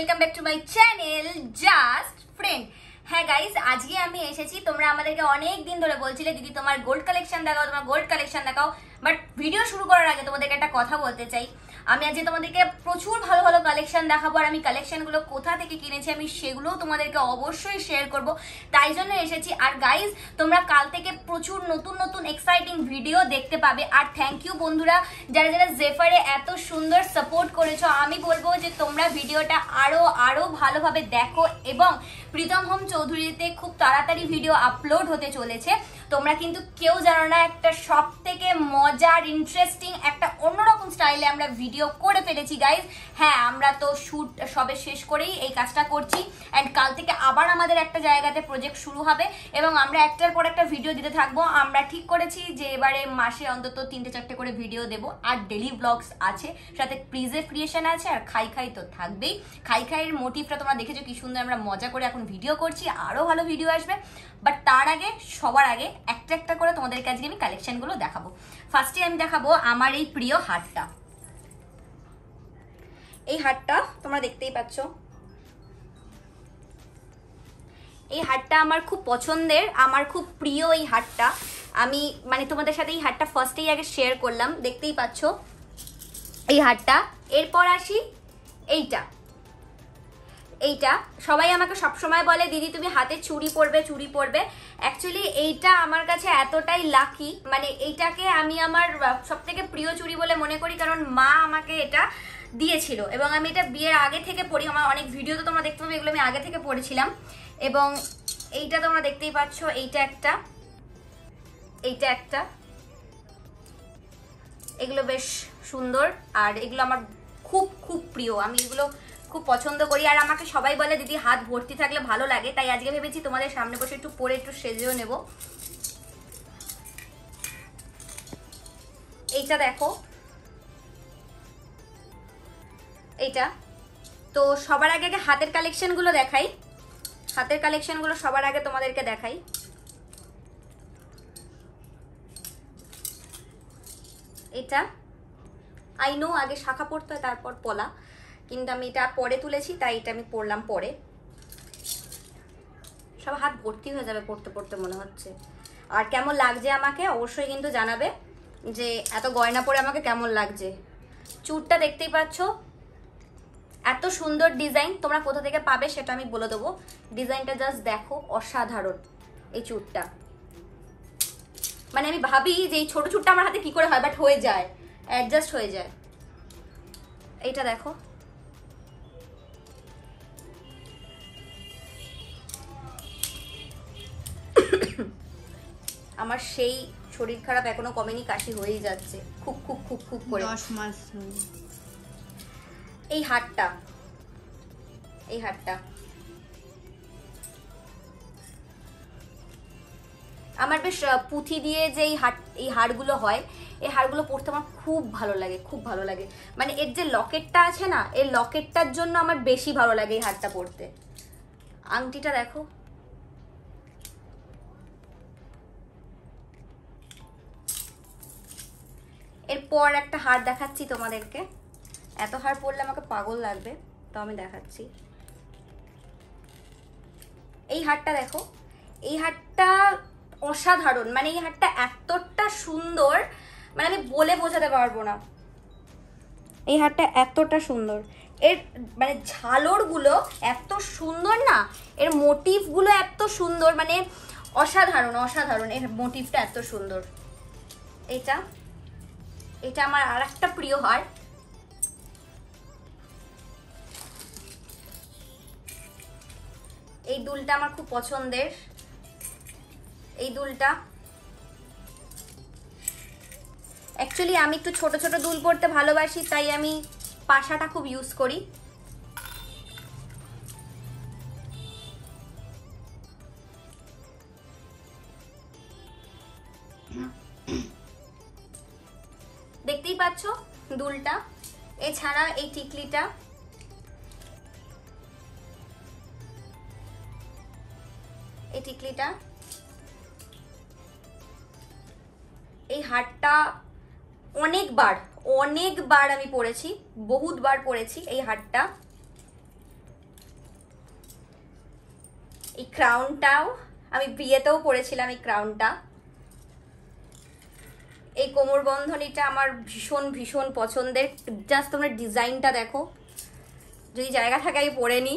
Welcome back to my channel just friend. হ্যাঁ guys, আজকে আমি এসেছি। তোমরা আমাদেরকে অনেক দিন ধরে বলছিলে দিদি তোমার গোল্ড কালেকশন দেখাও, তোমার গোল্ড কালেকশন দেখাও। বাট ভিডিও শুরু করার আগে তোমাদেরকে একটা কথা বলতে চাই। আমি আজকে তোমাদেরকে প্রচুর ভালো ভালো কালেকশন দেখাবো, আর আমি কালেকশনগুলো কোথা থেকে কিনেছি আমি সেগুলোও তোমাদেরকে অবশ্যই শেয়ার করব, তাই জন্য এসেছি। আর গাইস, তোমরা কাল থেকে প্রচুর নতুন নতুন এক্সাইটিং ভিডিও দেখতে পাবে। আর থ্যাংক ইউ বন্ধুরা, যারা যারা জেফারে এত সুন্দর সাপোর্ট করেছো। আমি বলবো যে তোমরা ভিডিওটা আরো ভালোভাবে দেখো, এবং প্রীতম হোম চৌধুরীতে খুব তাড়াতাড়ি ভিডিও আপলোড হতে চলেছে। তোমরা কিন্তু কেউ জানো না, একটা সব থেকে মজার ইন্টারেস্টিং একটা অন্যরকম স্টাইলে আমরা ভিডিও করে ফেলেছি গাইজ। হ্যাঁ, আমরা তো শুট সবে শেষ করেই এই কাজটা করছি, অ্যান্ড কাল থেকে আবার আমাদের একটা জায়গাতে প্রজেক্ট শুরু হবে, এবং আমরা একটার পর একটা ভিডিও দিতে থাকবো। আমরা ঠিক করেছি যে এবারে মাসে অন্তত 3-4টে করে ভিডিও দেবো, আর ডেলি ব্লগস আছে, সাথে প্রিজেভ ক্রিয়েশন আছে, আর খাই খাই তো থাকবেই। খাই খাইয়ের মোটিভটা তোমরা দেখেছো কি সুন্দর আমরা মজা করে এখন ভিডিও করছি, আরো ভালো ভিডিও আসবে। বাট তার আগে, সবার আগে একটা একটা করে তোমাদেরকে আজকে আমি কালেকশনগুলো দেখাবো। ফার্স্টে আমি দেখাবো আমার এই প্রিয় হারটা। এই হারটা তোমরা দেখতেই পাচ্ছ, এই হারটা আমার খুব পছন্দের, আমার খুব প্রিয় এই হারটা। আমি মানে তোমাদের সাথে এই হারটা ফার্স্টেই আগে শেয়ার করলাম, দেখতেই পাচ্ছ এই হারটা। এরপর আসি এইটা। এইটা সবাই আমাকে সবসময় বলে দিদি তুমি হাতে চুড়ি পরবে। অ্যাকচুয়ালি এইটা আমার কাছে এতটাই লাকি, মানে এইটাকে আমি আমার সব থেকে প্রিয় চুড়ি বলে মনে করি, কারণ মা আমাকে এটা দিয়েছিল, এবং আমি এটা বিয়ের আগে থেকে পরি। আমার অনেক ভিডিও তো তোমরা দেখতে পাবে, এগুলো আমি আগে থেকে পড়েছিলাম। এবং এইটা তোমরা দেখতেই পাচ্ছ, এইটা একটা, এইটা একটা, এগুলো বেশ সুন্দর, আর এগুলো আমার খুব খুব প্রিয়। আমি এগুলো খুব পছন্দ করি, আর আমাকে সবাই বলে দিদি হাত ভর্তি থাকলে ভালো লাগে, তাই আজকে ভেবেছি তোমাদের সামনে বসে একটু পরে একটু সেজেও নেব। এইটা দেখো, এইটা তো সবার আগে আগে হাতের কালেকশনগুলো দেখাই। হাতের কালেকশনগুলো সবার আগে তোমাদেরকে দেখাই। এটা আই নো আগে শাখা পড়তে হয় তারপর পলা, কিন্তু আমি এটা পরে তুলেছি, তাই এটা আমি পরলাম পরে। সব হাত ভর্তি হয়ে যাবে পড়তে পড়তে মনে হচ্ছে। আর কেমন লাগছে আমাকে অবশ্যই কিন্তু জানাবে, যে এত গয়না পরে আমাকে কেমন লাগছে। চুড়টা দেখতেই পাচ্ছ, এত সুন্দর ডিজাইন। তোমরা কোথা থেকে পাবে সেটা আমি বলে দেবো। ডিজাইনটা জাস্ট দেখো, অসাধারণ এই চুড়টা। মানে আমি ভাবি যে এই ছোট চুড়টা আমার হাতে কি করে হয়, বাট হয়ে যায়, অ্যাডজাস্ট হয়ে যায়। এইটা দেখো, আমার সেই শরীর খারাপ এখনো কমেনি, কাশি হয়েই যাচ্ছে খুব খুব খুব খুব করে। 10 মাস। এই হারটা, এই হারটা আমার বেশ পুঁথি দিয়ে যে এই হারগুলো হয়, এই হারগুলো পরতে আমার খুব ভালো লাগে, খুব ভালো লাগে। মানে এর যে লকেটটা আছে না, এই লকেটটার জন্য আমার বেশি ভালো লাগে এই হারটা পরতে। আংটিটা দেখো, এরপর একটা হার দেখাচ্ছি তোমাদেরকে। এত হার পরলে আমাকে পাগল লাগবে, তো আমি দেখাচ্ছি। এই হারটা দেখো, এই হারটা অসাধারণ। মানে এই হারটা এতটা সুন্দর, মানে আমি বলে বোঝাতে পারবো না। এই হারটা এতটা সুন্দর, এর মানে ঝালরগুলো এত সুন্দর না, এর মোটিভগুলো এত সুন্দর, মানে অসাধারণ অসাধারণ। এর মোটিভটা এত সুন্দর। এটা এটা আমার আর একটা প্রিয় হার। এই দুলটা আমার খুব পছন্দের, এই দুলটা। অ্যাকচুয়ালি আমি একটু ছোট ছোট দুল পরতে ভালোবাসি, তাই আমি পাশাটা খুব ইউজ করি। দেখতেই পাচ্ছ দুলটা। এছাড়া এই টিকলিটা, এই টিকলিটা, এই হারটা অনেকবার আমি পরেছি, বহুতবার পরেছি এই হারটা। এই ক্রাউনটাও আমি বিয়েতেও পরেছিলাম, এই ক্রাউনটা। এই কোমর বন্ধনীটা আমার ভীষণ ভীষণ পছন্দের, জাস্ট তোমরা ডিজাইনটা দেখো, যদি জায়গা থাকে আমি পরে নিই।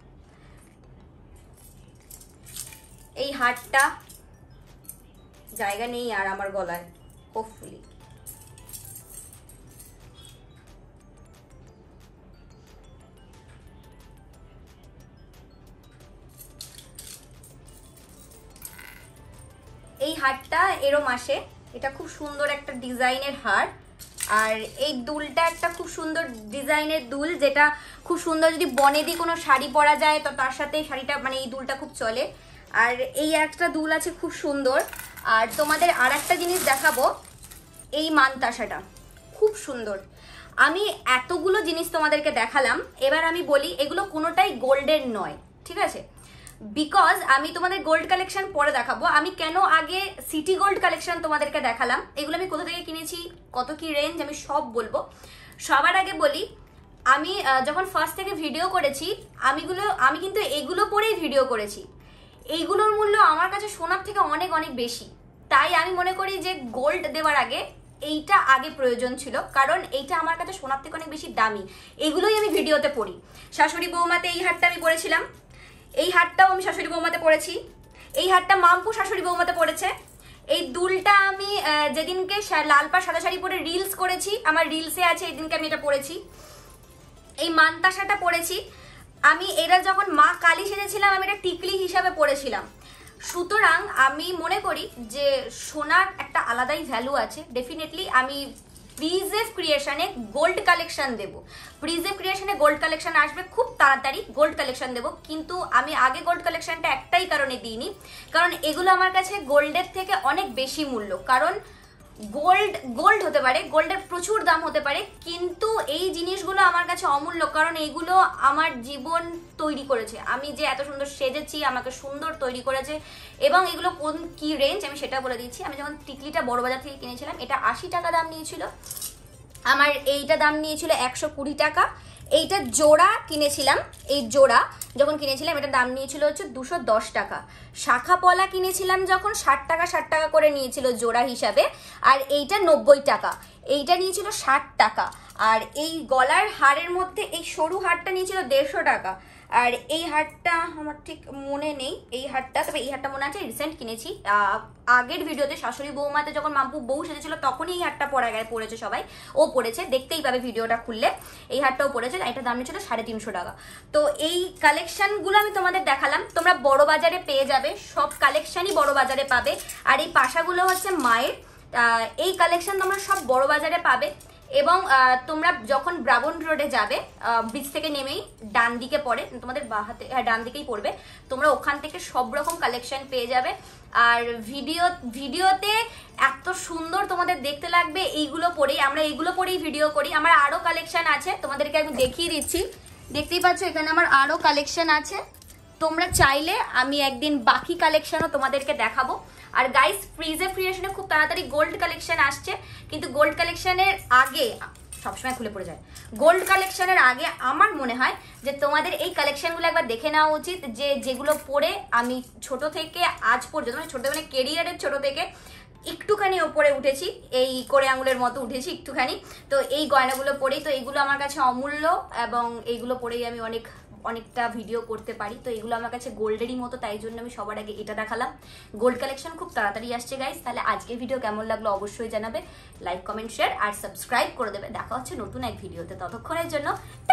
এই হারটা জায়গা নেই আর আমার গলায়, হোপফুলি। এই হারটা এরম আসে, এটা খুব সুন্দর একটা ডিজাইনের হার। আর এই দুলটা একটা খুব সুন্দর ডিজাইনের দুল, যেটা খুব সুন্দর যদি বনেদি কোনো শাড়ি পরা যায় তো তার সাথে শাড়িটা মানে এই দুলটা খুব চলে। আর এই একটা দুল আছে খুব সুন্দর। আর তোমাদের আর একটা জিনিস দেখাবো, এই মানতাসাটা খুব সুন্দর। আমি এতগুলো জিনিস তোমাদেরকে দেখালাম, এবার আমি বলি এগুলো কোনোটাই গোল্ডের নয়, ঠিক আছে? বিকজ আমি তোমাদের গোল্ড কালেকশন পরে দেখাবো। আমি কেন আগে সিটি গোল্ড কালেকশন তোমাদেরকে দেখালাম, এগুলো আমি কোথা থেকে কিনেছি, কত কি রেঞ্জ, আমি সব বলবো। সবার আগে বলি, আমি যখন ফার্স্ট থেকে ভিডিও করেছি আমি কিন্তু এগুলো পরেই ভিডিও করেছি। এইগুলোর মূল্য আমার কাছে সোনার থেকে অনেক অনেক বেশি। তাই আমি মনে করি যে গোল্ড দেওয়ার আগে এইটা আগে প্রয়োজন ছিল, কারণ এইটা আমার কাছে সোনার থেকে অনেক বেশি দামি। এগুলোই আমি ভিডিওতে পড়ি। শাশুড়ি বৌমাতে এই হারটা আমি পরেছিলাম, এই হারটাও আমি শাশুড়ি বৌমাতে পরেছি, এই হারটা মাম্পু শাশুড়ি বৌমাতে পরেছে। এই দুলটা আমি যেদিনকে লাল পা সাদা শাড়ি পরে রিলস করেছি, আমার রিলসে আছে, এই দিনকে আমি এটা পরেছি। এই মানতাসাটা পরেছি আমি, এরা যখন মা কালী সেজেছিলাম আমি এটা টিকলি হিসাবে পরেছিলাম। সুতরাং আমি মনে করি যে সোনার একটা আলাদাই ভ্যালু আছে। ডেফিনেটলি আমি প্রিজেভ ক্রিয়েশনে গোল্ড কালেকশন দেবো, প্রিজেভ ক্রিয়েশনে গোল্ড কালেকশন আসবে খুব তাড়াতাড়ি, গোল্ড কালেকশন দেবো। কিন্তু আমি আগে গোল্ড কালেকশনটা একটাই কারণে দিইনি, কারণ এগুলো আমার কাছে গোল্ডের থেকে অনেক বেশি মূল্য। কারণ গোল্ড হতে পারে, গোল্ডের প্রচুর দাম হতে পারে, কিন্তু এই জিনিসগুলো আমার কাছে অমূল্য, কারণ এগুলো আমার জীবন তৈরি করেছে। আমি যে এত সুন্দর সেজেছি আমাকে সুন্দর তৈরি করেছে। এবং এগুলো কোন কি রেঞ্জ আমি সেটা বলে দিচ্ছি। আমি যখন টিকলিটা বড়বাজার থেকে কিনেছিলাম এটা 80 টাকা দাম নিয়েছিল, আমার এইটা দাম নিয়েছিল 120 টাকা। এইটা জোড়া কিনেছিলাম, এই জোড়া যখন কিনেছিলাম এটার দাম নিয়েছিল হচ্ছে 210 টাকা। শাখা পলা কিনেছিলাম যখন 60 টাকা করে নিয়েছিল জোড়া হিসাবে। আর এইটা 90 টাকা, এইটা নিয়েছিল 60 টাকা। আর এই গলার হারের মধ্যে এই সরু হারটা নিয়েছিল 150 টাকা। আর এই হারটা আমার ঠিক মনে নেই, এই হারটা, তবে এই হারটা মনে আছে রিসেন্ট কিনেছি। আগের ভিডিওতে শাশুড়ি বৌমাতে যখন মাম্পু বউ সেজেছিল তখনই এই হারটা পরেছে সবাই, ও পরেছে, দেখতেই পাবে ভিডিওটা খুললে। এই হারটাও পরেছে, এটার দাম নিয়েছিল 350 টাকা। তো এই কালেকশনগুলো আমি তোমাদের দেখালাম, তোমরা বড় বাজারে পেয়ে যাবে, সব কালেকশনই বড় বাজারে পাবে। আর এই পাশাগুলো হচ্ছে মায়ের, এই কালেকশন তোমরা সব বড় বাজারে পাবে। এবং তোমরা যখন ব্রাবন রোডে যাবে, ব্রিজ থেকে নেমেই ডান দিকে পড়ে, তোমাদের বাঁ হাতে, হ্যাঁ ডান দিকেই পড়বে, তোমরা ওখান থেকে সব রকম কালেকশন পেয়ে যাবে। আর ভিডিওতে এত সুন্দর তোমাদের দেখতে লাগবে এইগুলো পরেই, আমরা এইগুলো পরেই ভিডিও করি। আমার আরো কালেকশন আছে, তোমাদেরকে আমি দেখিয়ে দিচ্ছি। দেখতেই পাচ্ছ এখানে আমার আরো কালেকশন আছে, তোমরা চাইলে আমি একদিন বাকি কালেকশনও তোমাদেরকে দেখাবো। আর গাইস, প্রিজেভ ক্রিয়েশনে খুব তাড়াতাড়ি গোল্ড কালেকশন আসছে, কিন্তু গোল্ড কালেকশনের আগে সবসময় খুলে পড়ে যায়। গোল্ড কালেকশনের আগে আমার মনে হয় যে তোমাদের এই কালেকশনগুলো একবার দেখে নেওয়া উচিত, যেগুলো পরে আমি ছোট থেকে আজ পর্যন্ত, মানে ছোট মানে কেরিয়ারের ছোট থেকে একটুখানি ওপরে উঠেছি, এই করে আঙুলের মতো উঠেছি একটুখানি। তো এই গয়নাগুলো পরেই, তো এইগুলো আমার কাছে অমূল্য, এবং এইগুলো পরেই আমি অনেকটা ভিডিও করতে পারি। তো এগুলো আমার কাছে গোল্ডেরই মতো, তাই জন্য আমি সবার আগে এটা দেখালাম। গোল্ড কালেকশন খুব তাড়াতাড়ি আসছে গাইস। তাহলে আজকের ভিডিও কেমন লাগলো অবশ্যই জানাবে, লাইক কমেন্ট শেয়ার আর সাবস্ক্রাইব করে দেবে। দেখা হচ্ছে নতুন এক ভিডিওতে, ততক্ষণের জন্য